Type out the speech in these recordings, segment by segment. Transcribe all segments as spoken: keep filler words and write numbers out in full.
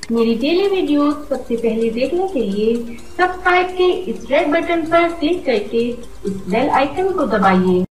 मेरी daily videos सबसे पहले देखने के लिए सब्सक्राइब के इस रेड बटन पर क्लिक करके इस बेल आइकन को दबाइए।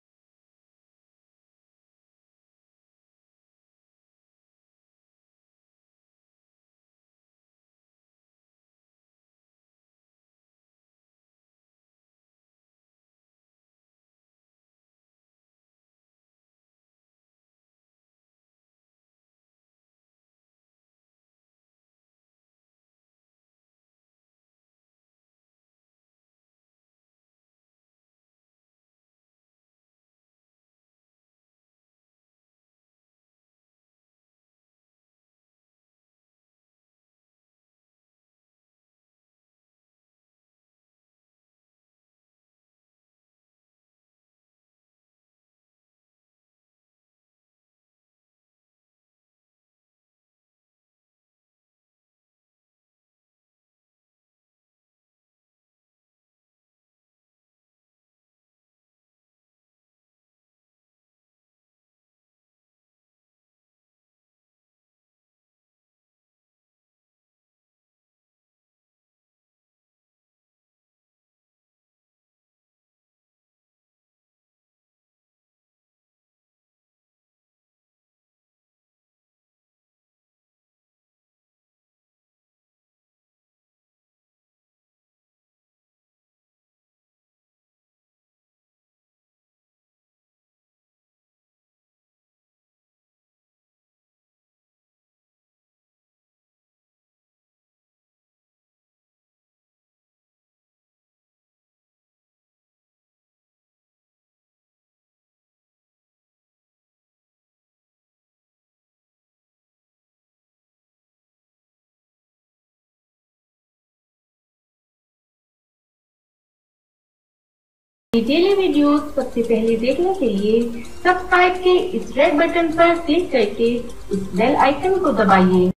मेरी डेली वीडियोस सबसे पहले देखने के लिए सब्सक्राइब के इस रेड बटन पर क्लिक करके इस बेल आइकन को दबाइए।